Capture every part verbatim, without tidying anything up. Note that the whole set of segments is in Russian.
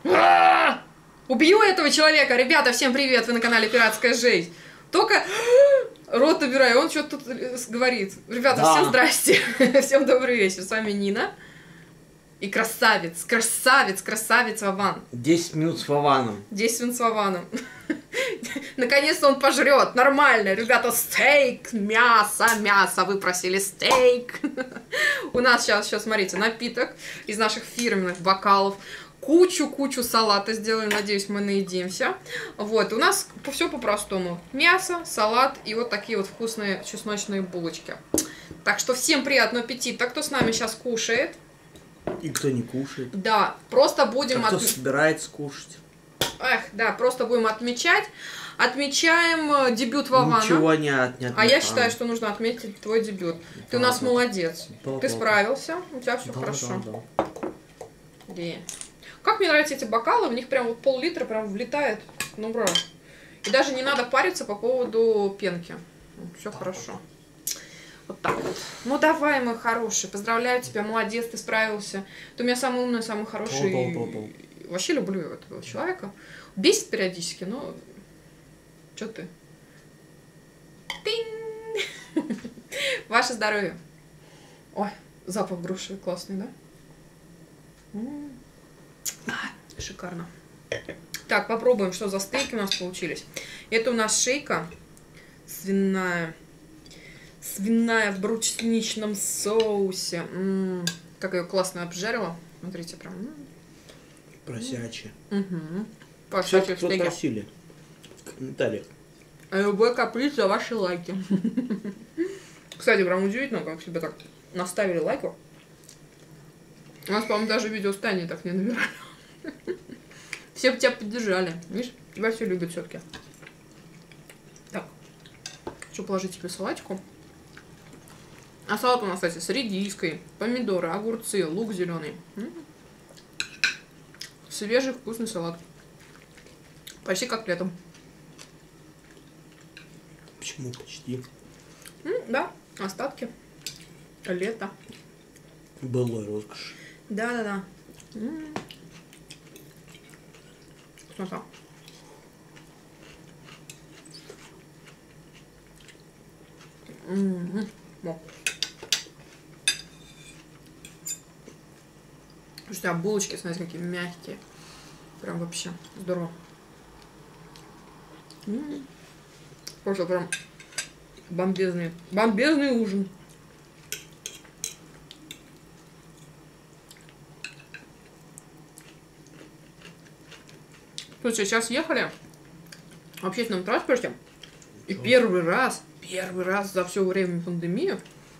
А-а-а! Убью этого человека! Ребята, всем привет! Вы на канале Пиратская жизнь. Только рот набираю, он что-то тут говорит. Ребята, да. Всем здрасте! Всем добрый вечер. С вами Нина. И красавец, красавец, красавец Вован. десять минут с Вованом. десять минут с Вованом. Наконец-то он пожрет. Нормально. Ребята, стейк, мясо, мясо. Вы просили стейк. У нас сейчас, сейчас, смотрите, напиток из наших фирменных бокалов. Кучу-кучу салата сделаем. Надеюсь, мы наедимся. Вот, у нас все по-простому. Мясо, салат и вот такие вот вкусные чесночные булочки. Так что всем приятного аппетита. Кто с нами сейчас кушает. И кто не кушает. Да, просто будем... А кто от... собирается кушать. Эх, да, просто будем отмечать. Отмечаем дебют Вована. Ничего не, от, не отмечаем. А я считаю, что нужно отметить твой дебют. Да, Ты у нас да. молодец. Да, Ты да, справился, у тебя все да, хорошо. Да, да. Yeah. Как мне нравятся эти бокалы, в них прям вот пол-литра прям влетает. Ну, бро. И даже не надо париться по поводу пенки. Все хорошо. Вот так вот. Ну давай, мой хороший. Поздравляю тебя, молодец, ты справился. Ты у меня самый умный, самый хороший. Бол, бол, бол, бол. Вообще люблю этого человека. Бесит периодически, но... Чё ты? Тинь! Ваше здоровье. Ой, запах груши классный, да? М-м-м. А, шикарно. Так, попробуем, что за стейки у нас получились. Это у нас шейка свиная. Свиная в брусничном соусе. М-м-м. Как ее классно обжарила. Смотрите, прям... Просячие. Угу. Кстати, кто просили в комментариях. Любой каприз за ваши лайки. Кстати, прям удивительно, как себе так наставили лайков. У нас, по-моему, даже видео с Таней так не набирали. Все бы тебя поддержали. Видишь, тебя все любят все-таки. Так. Хочу положить тебе салатику. А салат у нас, кстати, с редиской, помидоры, огурцы, лук зеленый. Свежий вкусный салат. Почти как летом. Почему почти? М, да, остатки. Лето. Былой роскошь. Да-да-да. Смотри. М-м-м. Слушайте, а булочки, смотрите, какие мягкие. Прям вообще здорово. М-м-м. Просто прям бомбезный, бомбезный ужин. Слушайте, сейчас ехали в общественном транспорте. И первый раз, первый раз за все время пандемии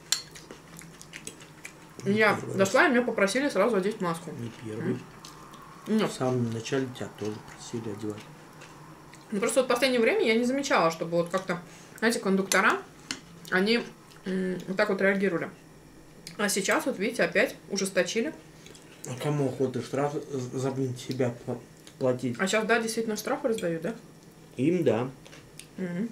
я дошла, и меня попросили сразу одеть маску. Не первый. Нет. В самом начале тебя тоже просили одевать. Ну, просто вот в последнее время я не замечала, чтобы вот как-то, знаете, кондуктора, они вот так вот реагировали. А сейчас, вот видите, опять ужесточили. А кому охота штраф за себя платить? А сейчас, да, действительно штрафы раздают, да? Им, да. Угу.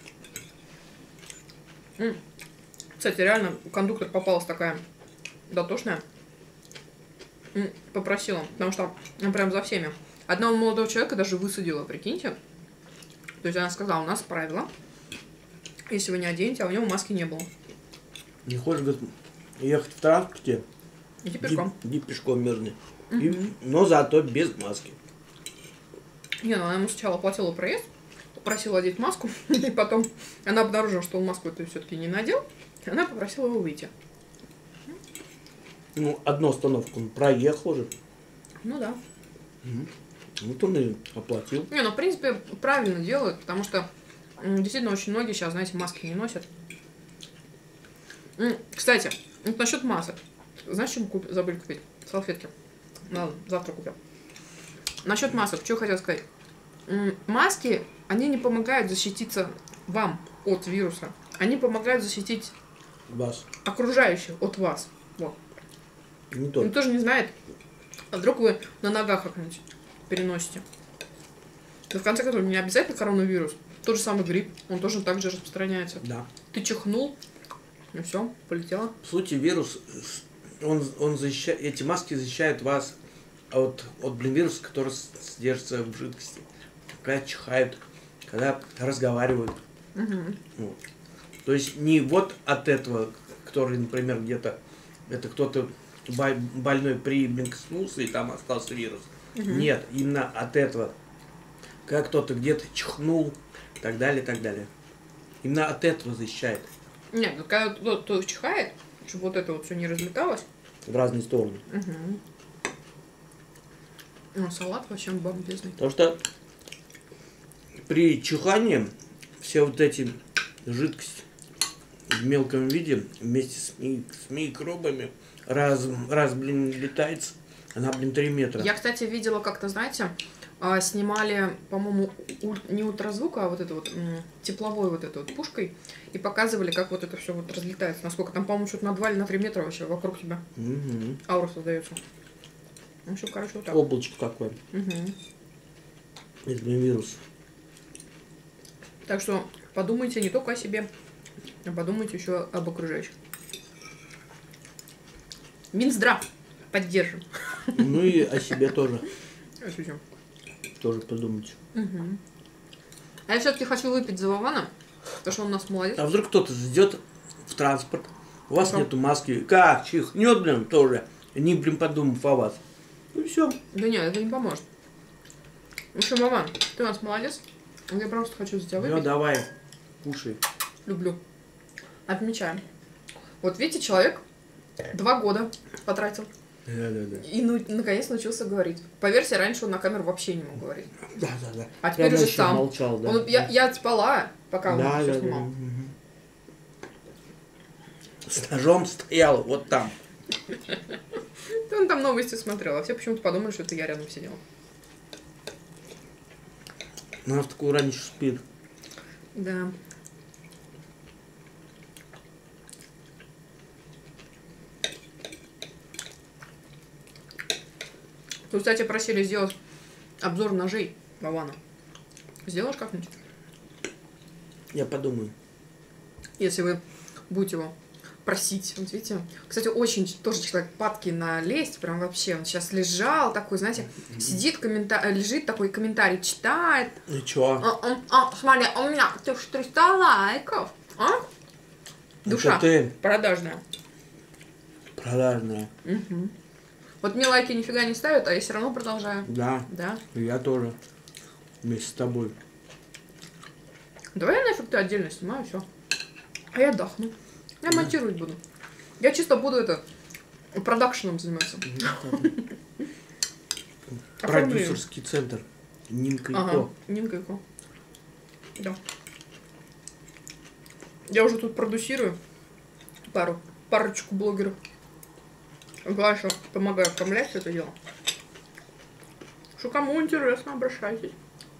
М. Кстати, реально, кондуктор попалась такая дотошная. М. Попросила, потому что она прям за всеми. Одного молодого человека даже высадила, прикиньте. То есть она сказала, у нас правило, если вы не оденете, а у него маски не было. Не хочешь, говорит, ехать в транспорте? Иди пешком. Иди пешком мерзни. Угу. И, но зато без маски. Не, ну она ему сначала оплатила проезд, попросила одеть маску, и потом она обнаружила, что он маску-то все-таки не надел, и она попросила его выйти. Ну, одну остановку он проехал же. Ну да. Угу. Вот он и оплатил. Не, ну в принципе правильно делают, потому что действительно очень многие сейчас, знаете, маски не носят. Кстати, вот насчет масок. Знаешь, что мы куп... забыли купить? Салфетки. Ладно, завтра купим. Насчет масок, что хотел сказать. Маски, они не помогают защититься вам от вируса. Они помогают защитить вас. Окружающих от вас. Вот. Не только. Он тоже не знает, а вдруг вы на ногах как-нибудь переносите. Но в конце концов, не обязательно коронавирус. Тот же самый грипп, он тоже так же распространяется. Да. Ты чихнул, и все, полетело. В сути, вирус, он, он защищает, эти маски защищают вас а вот, вот блин, вирус, который содержится в жидкости. Когда чихают, когда разговаривают. Угу. Вот. То есть не вот от этого, который, например, где-то, это кто-то больной прикоснулся и там остался вирус. Угу. Нет, именно от этого. Когда кто-то где-то чихнул, и так далее, и так далее. Именно от этого защищает. Нет, ну, когда кто-то чихает, чтобы вот это вот все не разлеталось. В разные стороны. Угу. Ну, салат вообще бомбезный. Потому что при чихании все вот эти жидкости в мелком виде вместе с, ми с микробами раз, раз, блин, летается, она, блин, три метра. Я, кстати, видела как-то, знаете, снимали, по-моему, не ультразвук, а вот это вот тепловой вот этой вот пушкой, и показывали, как вот это все вот разлетается. Насколько там, по-моему, что-то на два или на три метра вообще вокруг тебя Угу. аура создается. Ну все, короче, вот так. Облачко какое. Угу. Это, блин, вирус. Так что подумайте не только о себе, а подумайте еще об окружающих. Минздрав поддержим. Ну и о себе тоже. Осудим. Тоже подумайте. Угу. А я все-таки хочу выпить за Вована, потому что он у нас молодец. А вдруг кто-то зайдет в транспорт, у вас Хорошо. нету маски, как чихнет, блин, тоже, не, блин, подумав о вас. И все. Да нет, это не поможет. В общем, Вован, ты у нас молодец. Я просто хочу за тебя выпить. Ну давай, кушай. Люблю. Отмечаем. Вот видите, человек два года потратил. Да, да, да. И ну, наконец научился говорить. Поверьте, раньше он на камеру вообще не мог говорить. Да, да, да. А теперь Я уже еще сам. молчал, да. Он, я, я спала, пока он Да, все да, снимал. да. Угу. С ножом стоял вот там. Он там новости смотрел, а все почему-то подумали, что это я рядом сидела. Она в такую раньше спит. Да. Тут, кстати, просили сделать обзор ножей Вована. Сделаешь как-нибудь? Я подумаю. Если вы будете его просить. Вот видите? Кстати, очень тоже человек падкий на лесть. Прям вообще. Он сейчас лежал такой, знаете, сидит, коммента... лежит такой, комментарий читает. И чё? А, а, а, смотри, у меня триста лайков. А? Душа Это ты продажная. продажная. Угу. Вот мне лайки нифига не ставят, а я все равно продолжаю. Да. Да. Я тоже. Вместе с тобой. Давай я нафиг ты отдельно снимаю, все. А я отдохну. Я монтировать буду. Я чисто буду это продакшеном заниматься. Продюсерский центр. Нинка и Ага, Ко. Нинка и Ко. Да. Я уже тут продюсирую пару, парочку блогеров. Глаша, помогаю оформлять это дело. Что кому интересно, обращайтесь.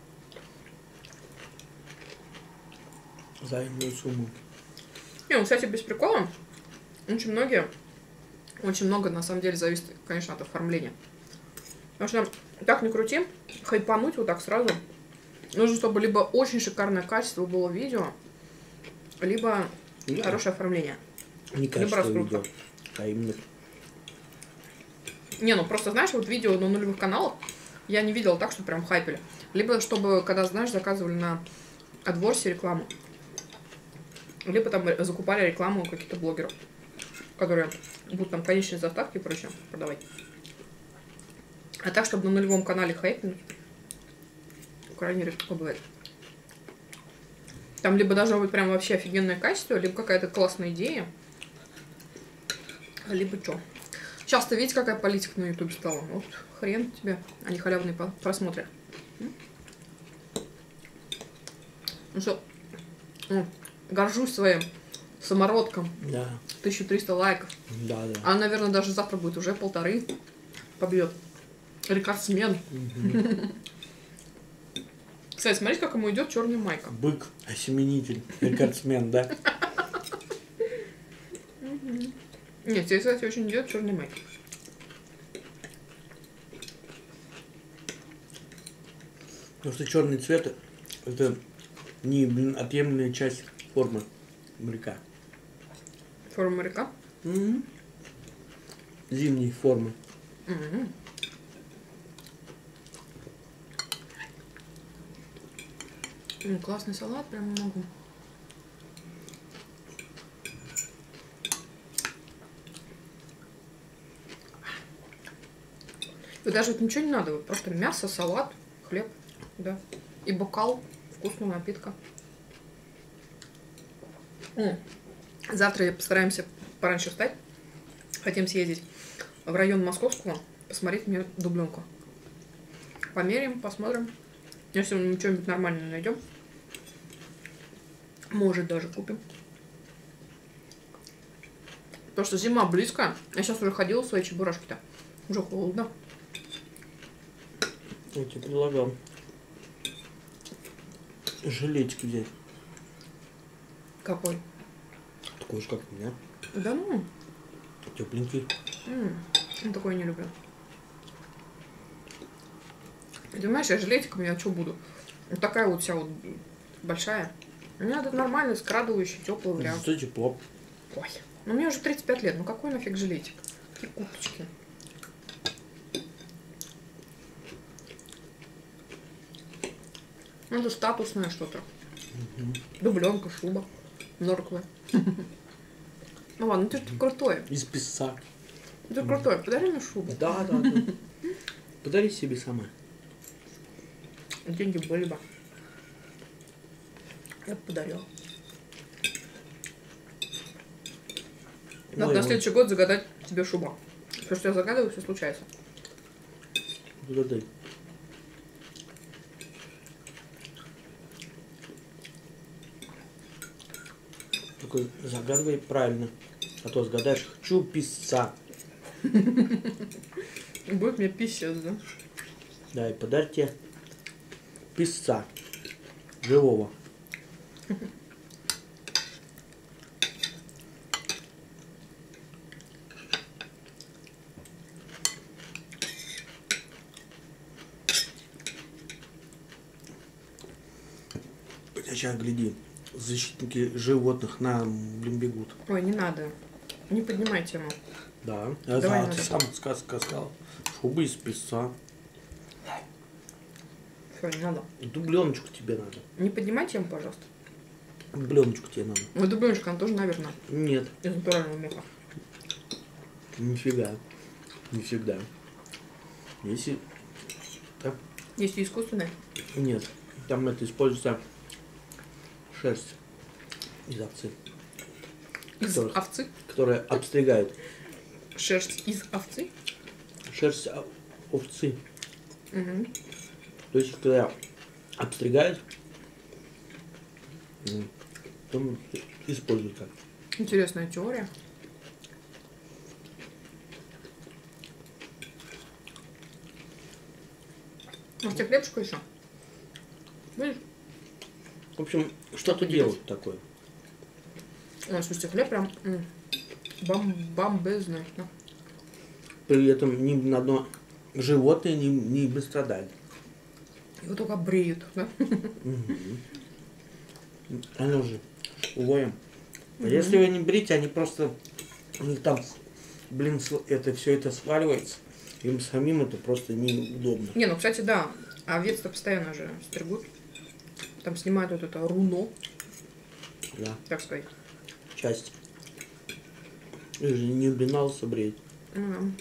Взаимную сумму. Не, ну, кстати, без прикола, очень многие, очень много, на самом деле, зависит, конечно, от оформления. Потому что, так ни крути, хайпануть вот так сразу, нужно, чтобы либо очень шикарное качество было видео, либо Да. хорошее оформление. Не Либо качество раскрутка. видео, а именно. Не, ну просто, знаешь, вот видео на нулевых каналах я не видела так, что прям хайпели. Либо, чтобы, когда, знаешь, заказывали на AdWords рекламу, либо там закупали рекламу у каких-то блогеров, которые будут там конечные заставки и прочее продавать. А так, чтобы на нулевом канале хайпнуть, крайне редко бывает. Там либо должно быть прям вообще офигенное качество, либо какая-то классная идея, либо что. Сейчас-то видите, какая политика на ютубе стала? Вот хрен тебе, а не халявные просмотры. Ну что, ну, горжусь своим самородком. Да. тысяча триста лайков. Да, да. А, наверное, даже завтра будет уже полторы побьет. Рекордсмен. Угу. Кстати, смотрите, как ему идет черная майка. Бык, осеменитель, рекордсмен, да? Нет, тебе, кстати, очень идет черный майк. Потому что черный цвет это не, блин, отъемлемая часть формы моряка. Форма моряка? Угу. Зимней формы. Угу. Ну, классный салат, прям не могу. И даже вот ничего не надо, вот просто мясо, салат, хлеб, да, и бокал вкусного напитка. М. Завтра постараемся пораньше встать. Хотим съездить в район Московского, посмотреть мне дубленку. Померяем, посмотрим. Если мы что-нибудь нормальное найдем, может даже купим. Потому что зима близко. Я сейчас уже ходила в свои чебурашки-то. Уже холодно. Я тебе предлагал жилетик взять. Какой? Такой же, как у меня. Да ну. Тепленький. М, я такой не люблю. Ты понимаешь, я жилетиком я что буду? Вот такая вот вся вот большая. У меня тут нормальный, скрадывающий, теплый вариант. Зато тепло. Ой, ну мне уже тридцать пять лет, ну какой нафиг жилетик? Какие курточки? Ну, это статусное что-то. Угу. Дубленка, шуба, норковая. Ну ладно, ты же крутой. Из песца. Ты крутой, подари мне шубу. Да, да, да. Подари себе сама. Деньги были бы. Я бы подарила. Надо Ой, на ой. следующий год загадать тебе шубу. Все, что я загадываю, все случается. Загадай. Такой загадывай правильно. А то сгадаешь, хочу писца. Будет мне писец, да? Да, и подарьте писца. Живого. Сейчас гляди, защитники животных на блин бегут. Ой, не надо. Не поднимай тему. Да. Давай, А ты надо. сам сказка сказал. Шуба из песца. Все, не надо. Дубленочку тебе надо. Не поднимай тему, пожалуйста. Дубленочку тебе надо. Ну, дубленочка, она тоже, наверное, Нет, из натурального меха. нифига. Не всегда. Если... Да? Есть и искусственная. Нет. Там это используется шерсть из овцы, Из Которых? овцы. которая обстригают. Шерсть из овцы. Шерсть о- овцы. Угу. То есть, когда обстригают, м, потом используют так. Интересная теория. Может, тебе хлебушку еще? Будешь? В общем, что-то делают такое. Ой, слушайте, хлеб прям м, бам бомбезный. Да. При этом ни на одно животное не, не бы страдали. Его только бреют, да? Оно же воем. А Мгм. если его не брить, они просто у них там, блин, св- это все это сваливается. Им самим это просто неудобно. Не, ну, кстати, да. А овец-то постоянно же стригут. Там снимают вот это руно, Да, так сказать. часть. Их же не убинался брить. М.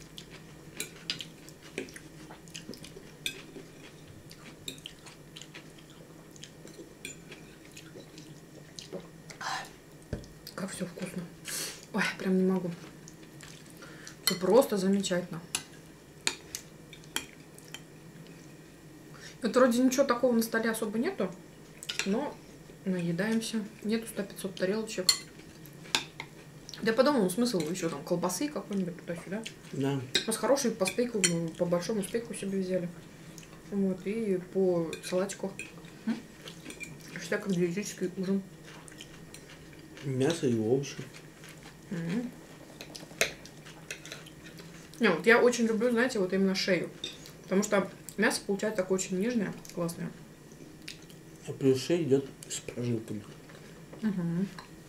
Как все вкусно. Ой, прям не могу. Все просто замечательно. Это вроде ничего такого на столе особо нету, но наедаемся. Нету сто-пятьсот тарелочек. Да я подумала, ну, смысл еще там колбасы какой-нибудь туда-сюда. Да. У нас хороший по стейку, мы по большому стейку себе взяли. Вот, и по салатику. М? Считай, как диетический ужин. Мясо и овощи. М. Не, вот я очень люблю, знаете, вот именно шею. Потому что мясо получается такое очень нежное, классное. А плюс шея идет с прожилками. Угу.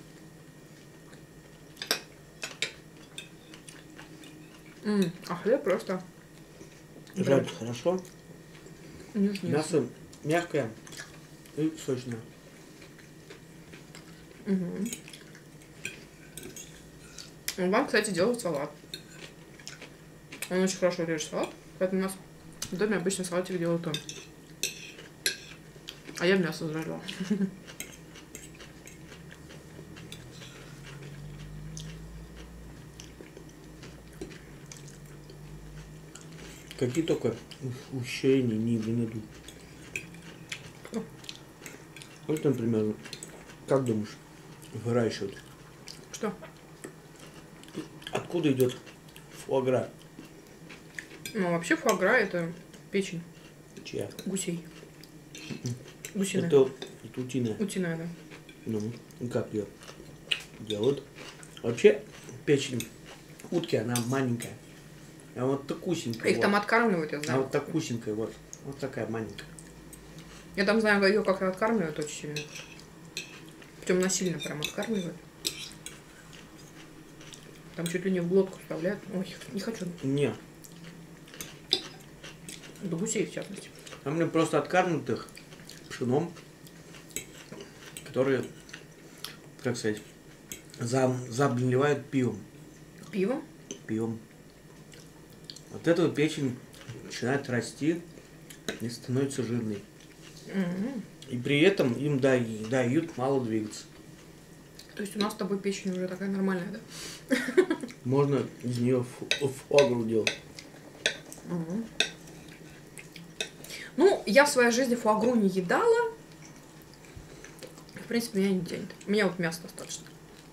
М, а хлеб просто Жарить хорошо. нежнее. Мясо мягкое. и сочная. Угу. Вам, кстати, делают салат. Он очень хорошо режет салат. Поэтому у нас в доме обычно салатик делают он. А я мясо зажарила. Какие только ощущения не идут. Вот, например, как думаешь, выращивают? Что? Откуда идет фуагра? Ну, вообще фуагра это печень. Чья? Гусей. Гусиная. Это, это утиная. Утиная, да. Ну, и как ее делают? Вообще, печень утки, она маленькая. А вот такусенькая. Их вот. там откармливают, я А знаю. вот такусенькая, вот. Вот такая маленькая. Я там знаю, ее как откармливают очень сильно. Причем насильно прям откармливают. Там чуть ли не в глотку вставляют. Ой, не хочу. Не. До гусей, в частности. А мне просто откармливают их пшеном, которые, как сказать, за, заблевают пивом. Пивом? Пивом. Вот эта вот печень начинает расти и становится жирной. Mm-hmm. И при этом им дают, дают мало двигаться. То есть у нас с тобой печень уже такая нормальная, да? Можно из нее фуагру делать. Mm-hmm. Ну, я в своей жизни фуагру не едала. В принципе, меня не тянет. Мне вот мяса достаточно.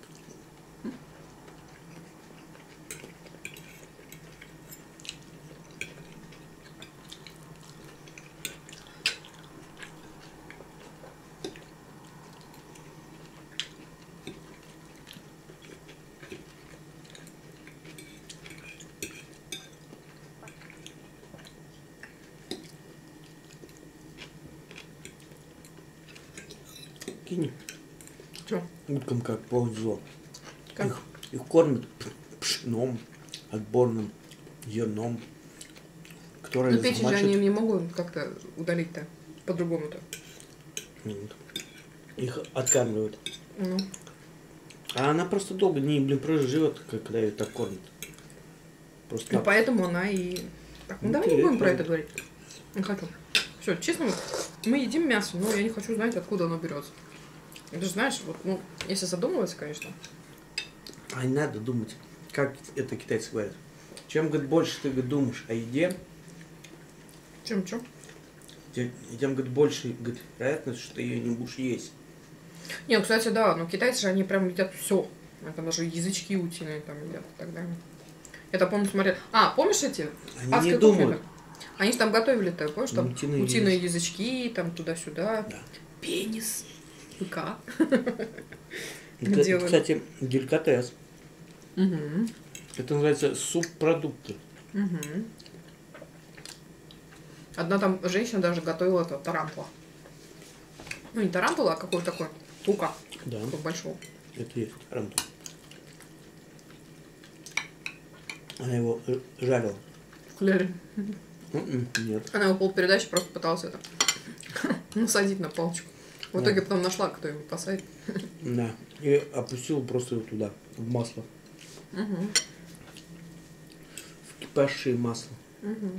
Кинь. Что? Уткам как повезло. Как? Их, их кормят пшеном, отборным зерном, которое Ну, печень же замачивают. они не могут как-то удалить-то по-другому-то. Вот. Их откармливают. Ну. А она просто долго не, блин, просто живет, когда ее так кормят. Просто Ну, поэтому она и... Так, ну, давай не будем про это говорить. Не хочу. Все, честно, мы едим мясо, но я не хочу знать, откуда оно берется. Ты же знаешь, вот, ну, если задумываться, конечно. А не надо думать, как это китайцы говорят. Чем, говорит, больше ты, говорит, думаешь о еде, Чем, что? тем, тем, говорит, больше, говорит, вероятность, что ты ее не будешь есть. Не, ну, кстати, да, но китайцы же, они прям едят все. Это даже язычки утиные там едят и так далее. Я-то помню, смотрел. А, помнишь эти? Они Адская не кухня, думают. да? Они же там готовили-то, помнишь, там Утиные утиные язычки, там туда-сюда. Да. Пенис. Быка. Это, Делали. кстати, деликатес. Угу. Это называется субпродукты. Угу. Одна там женщина даже готовила это тарантула. Ну, не тарантула, а какой такой пука. Да. Такой большого. Это есть тарантул. Она его э, жарила. В кляре. М-м, нет. Она его полпередачи просто пыталась это насадить на палочку. В итоге Да. потом нашла, кто его посадит. Да. И опустила просто его туда, в масло. Угу. В кипящее масло. Угу.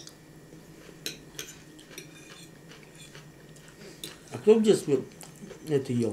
А кто в детстве это ел?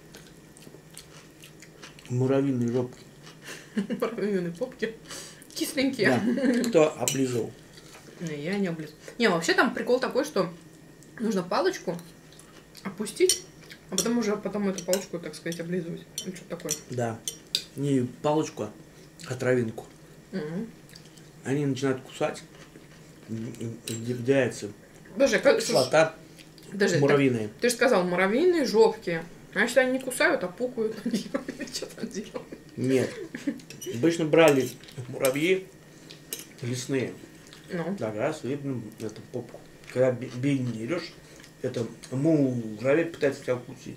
Муравьиные жопки. Муравьиные попки. Кисленькие. Да. Кто облизывал? Не, я не облиз. Не, вообще там прикол такой, что нужно палочку опустить, а потом уже потом эту палочку, так сказать, облизывать. Или что такое. Да. Не палочку, а травинку. Угу. Они начинают кусать. Выделяется Подожди, как... кислота Подожди, муравьиная. Ты же сказал, муравьиные жопки. Значит, они не кусают, а пукают. Что там делают? Нет. Обычно брали муравьи лесные. Ну. Так, раз, видно, это попку. Когда бей не дерешь, это муравей пытается тебя укусить.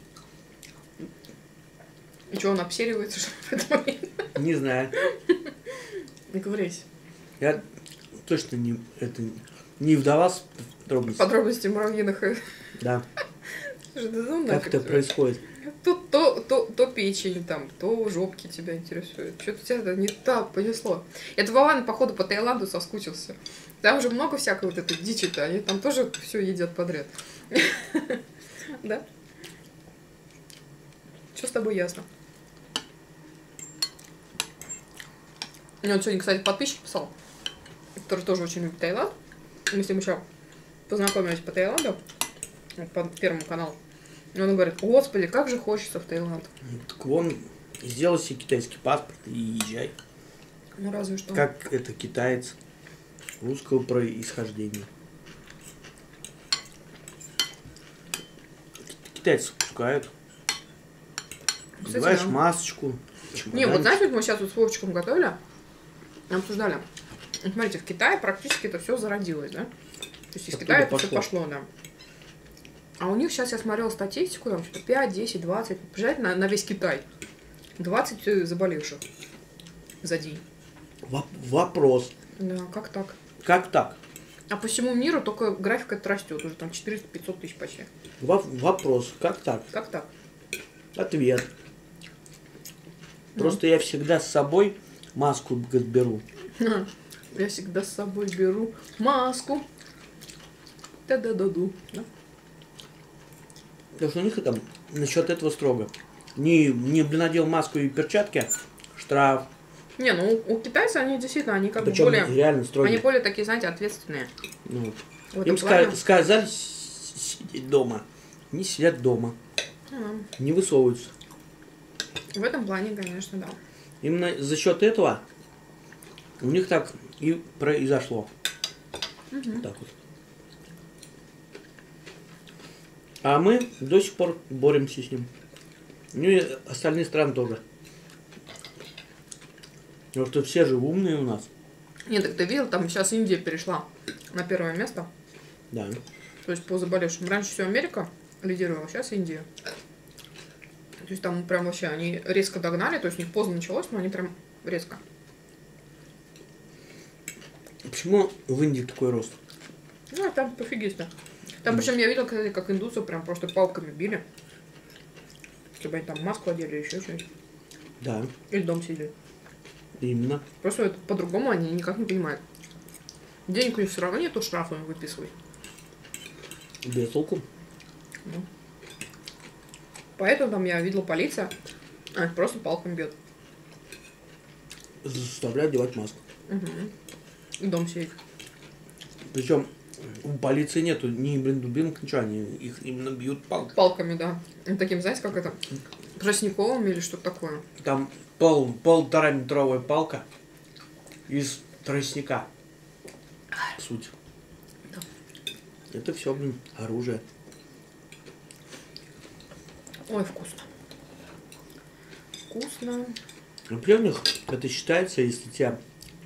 И что, он обсеривается, что в этот момент? Не знаю. Не говорись. Я точно не, это, не вдавался в подробности. Подробности муравьиных. Да. Как это происходит? То, то, то, то печень, там, то жопки тебя интересует. Что-то тебя не так понесло. Это Вован, походу, по Таиланду соскучился. Там же много всякой вот этой дичи-то. Они там тоже все едят подряд. Да? Что с тобой ясно? Мне вот сегодня, кстати, подписчик писал, который тоже очень любит Таиланд. Мы с ним еще познакомились по Таиланду, по Первому каналу. И он говорит: господи, как же хочется в Таиланд. Так вон, сделай себе китайский паспорт и езжай. Ну разве что. Как это китаец русского происхождения. Китайцы пускают. Надеваешь да. масочку. Не, вот знаете, вот мы сейчас вот с Вовчиком готовили, обсуждали. Вот смотрите, в Китае практически это все зародилось, да? То есть из Китая это все пошло, да. А у них сейчас я смотрела статистику, там что-то пять, десять, двадцать, приезжает на, на весь Китай. двадцать заболевших за день. Воп- вопрос. Да, как так? Как так? А по всему миру только график это растет, уже там четыреста-пятьсот тысяч почти. Воп- вопрос, как так? Как так? Ответ. Просто ну. я всегда с собой маску беру. Я всегда с собой беру маску. Да-да-да-ду. Да? Потому что у них там насчет этого строго. Не, не надел маску и перчатки, штраф. Не, ну у, у китайцев они действительно, они как Причем бы более... реально строгие. Они более такие, знаете, ответственные. Ну, им плане... сказали сидеть дома. Не сидят дома. А. Не высовываются. В этом плане, конечно, да. Именно за счет этого у них так и произошло. Угу. Так вот. А мы до сих пор боремся с ним. Ну и остальные страны тоже. Потому что все же умные у нас. Нет, так ты видел, там сейчас Индия перешла на первое место. Да. То есть по заболевшим. Раньше все Америка лидировала, сейчас Индия. То есть там прям вообще они резко догнали, то есть у них поздно началось, но они прям резко. Почему в Индии такой рост? Ну, там пофигисто. Там, причем я видел, кстати, как индусы прям просто палками били. Чтобы они там маску одели или еще что-нибудь. Да. Или дом сидели. Именно. Просто это по-другому они никак не понимают. Денег у них все равно нету, штрафы им выписывать. Без толку. Ну. Поэтому там я видела полиция, а просто палками бьет. Заставляют одевать маску. Угу. И дом сидеть. Причем у полиции нету ни, блин, дубинок, ничего, они их именно бьют палками. Палками, да. Таким, знаете, как это? Тростниковым или что-то такое. Там пол, полтора метровая палка из тростника. Суть. Да. Это все, блин, оружие. Ой, вкусно. Вкусно. Вообще у них это считается, если тебя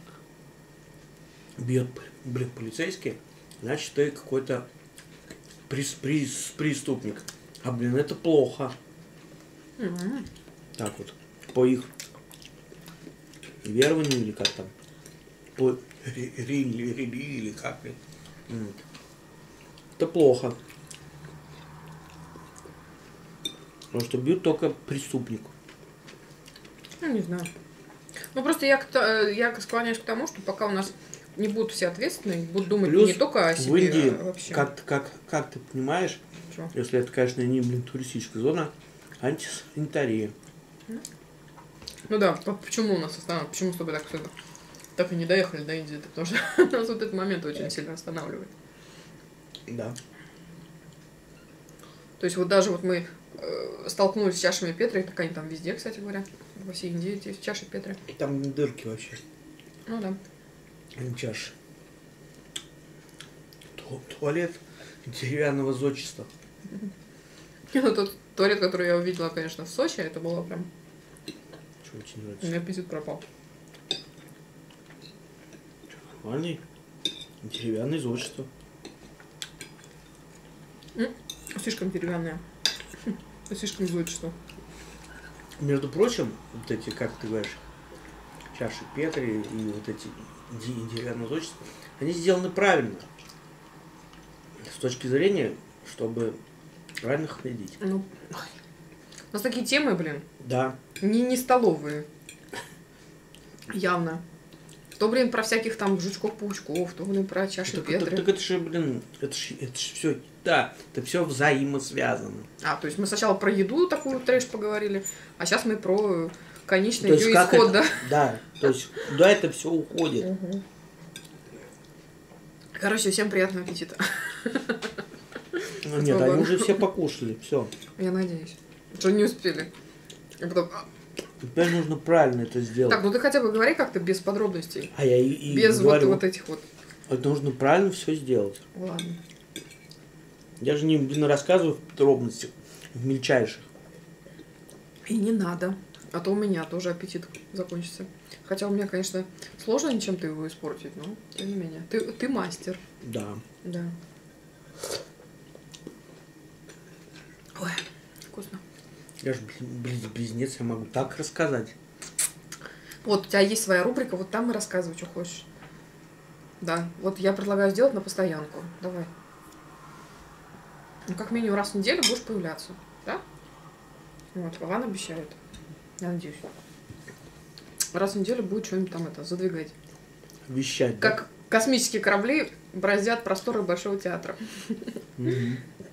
бьет, блин, полицейский, значит ты какой-то прис, прис, преступник. А, блин, это плохо. Mm-hmm. Так вот, по их верованию или как там, по религии или как, блин. Это плохо. Потому что бьют только преступнику. Ну, не знаю. Ну, просто я, я склоняюсь к тому, что пока у нас не будут все ответственные, будут думать плюс не только о себе, в Индии, а вообще. Как, как, как ты понимаешь, Чего? Если это, конечно, не, блин, туристическая зона, антисанитария. Ну да, почему у нас останавливает? Почему с тобой так, так и не доехали до Индии? Потому что нас вот этот момент очень сильно останавливает. Да. То есть вот даже вот мы э, столкнулись с чашами Петри, так они там везде, кстати говоря, во всей Индии эти чаши Петри. Там дырки вообще. Ну да. А не чаши. Ту туалет деревянного зодчества. Ну тот туалет, который я увидела, конечно, в Сочи, это было прям... Что очень У нравится? меня аппетит пропал. Нормальный деревянное зодчество. Слишком деревянное. Слишком зодчество. Между прочим, вот эти, как ты говоришь, чаши Петри и вот эти деревянные зодчества, они сделаны правильно. С точки зрения, чтобы Правильно ходить. Ну, у нас такие темы, блин. Да. Не, не столовые. Явно. То, блин, про всяких там жучков-паучков, то, блин, про чаши так, Петры. Так, так это же, блин, это же это все, да, это все взаимосвязано. А, то есть мы сначала про еду такую трэш поговорили, а сейчас мы про конечный то ее есть, исход, это, да? Да, то есть куда это все уходит. Угу. Короче, всем приятного аппетита. Ну, нет, они уже все покушали, все. Я надеюсь. Что не успели. И потом... Теперь нужно правильно это сделать. Так, ну ты хотя бы говори как-то без подробностей. А я и, и без говорю, вот, вот этих вот. Это нужно правильно все сделать. Ладно. Я же не, не рассказываю в подробностях, в мельчайших. И не надо. А то у меня тоже аппетит закончится. Хотя у меня, конечно, сложно ничем-то его испортить, но тем не менее. Ты, ты мастер. Да. Да. Ой, вкусно. Я же близнец, я могу так рассказать. Вот, у тебя есть своя рубрика, вот там и рассказывай, что хочешь. Да, вот я предлагаю сделать на постоянку. Давай. Ну, как минимум раз в неделю будешь появляться, да? Вот, Вован обещает. Я надеюсь. Раз в неделю будет что-нибудь там это задвигать. Вещать, как да? Космические корабли бороздят просторы Большого театра. Угу.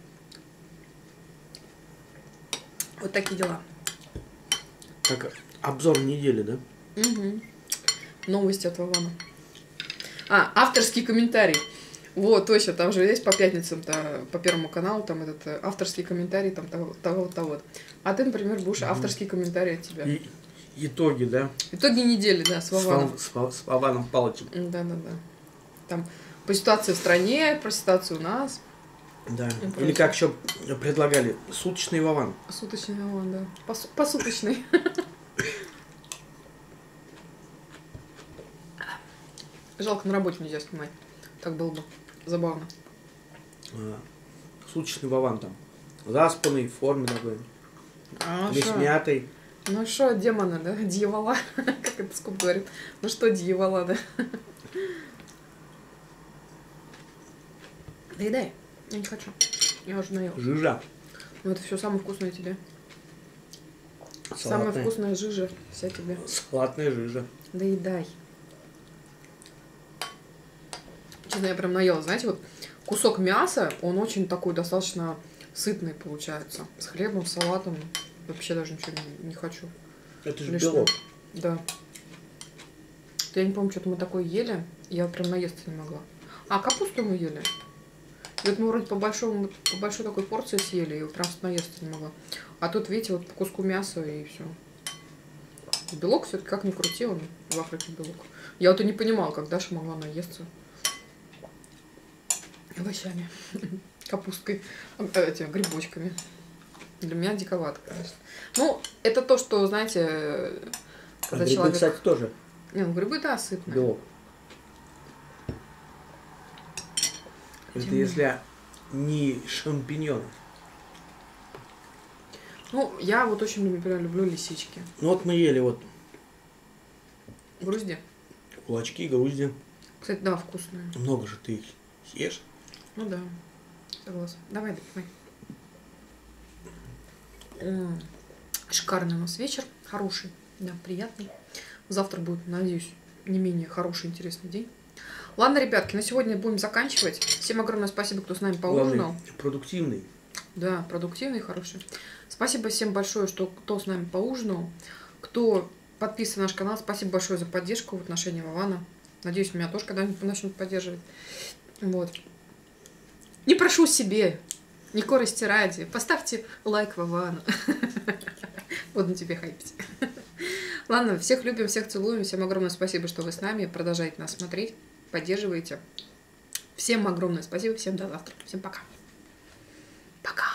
Вот такие дела. Так, обзор недели, да? Угу. Новости от Вована. А, авторский комментарий. Вот, точно, там же есть по пятницам-то, по Первому каналу, там этот э, авторский комментарий, там того-то, того. А ты, например, будешь угу. авторский комментарий от тебя. И, итоги, да? Итоги недели, да, с Вованом. С, с, с Вованом Палычем. Да-да-да. Там по ситуации в стране, про ситуацию у нас. Да. Или как еще предлагали, суточный Вован. Суточный Вован, да. Посу- посуточный. Жалко, на работе нельзя снимать. Так было бы забавно. А, суточный Вован там. Заспанный, в форме такой. А, весь шо? мятый. Ну что, демона, да? Дьявола. Как это Скуп говорит. Ну что, дьявола, да? Доедай. Я не хочу. Я уже наел. Жижа. Ну это все самое вкусное тебе. Салатная. Самая вкусная жижа вся тебе. Салатная жижа. Доедай. Честно, я прям наела. Знаете, вот кусок мяса, он очень такой достаточно сытный получается. С хлебом, с салатом. Вообще даже ничего не, не хочу. Это же Лишнего. белок. Да. Я не помню, что-то мы такое ели. Я прям наесться не могла. А, капусту мы ели. И вот мы вроде по большому, по большой такой порции съели, и прям наесться не могла. А тут, видите, вот по куску мяса и все. Белок все-таки как ни крути, он в Африке белок. Я вот и не понимала, как Даша могла наесться овощами, капусткой, этими грибочками. Для меня диковато, конечно. Ну, это то, что, знаете, когда а грибы, человек... кстати, тоже. Не, ну грибы, да, сытные. Белок. Это Тем если не шампиньоны. Ну, я вот очень, например, люблю лисички. Ну вот мы ели вот Грузди. кулачки, грузди. Кстати, да, вкусные. Много же ты их съешь. Ну да, согласна. Давай, давай. М, Шикарный у нас вечер. Хороший, да, приятный. Завтра будет, надеюсь, не менее хороший, интересный день. Ладно, ребятки, на сегодня будем заканчивать. Всем огромное спасибо, кто с нами поужинал. Главный, продуктивный. Да, продуктивный, хороший. Спасибо всем большое, что кто с нами поужинал. Кто подписан на наш канал, спасибо большое за поддержку в отношении Вована. Надеюсь, меня тоже когда-нибудь начнут поддерживать. Вот. Не прошу себе, не корости ради. Поставьте лайк Вовану. Буду на тебе хайпить. Ладно, всех любим, всех целуем. Всем огромное спасибо, что вы с нами. Продолжайте нас смотреть, поддерживаете. Всем огромное спасибо, всем до завтра. Всем пока. Пока.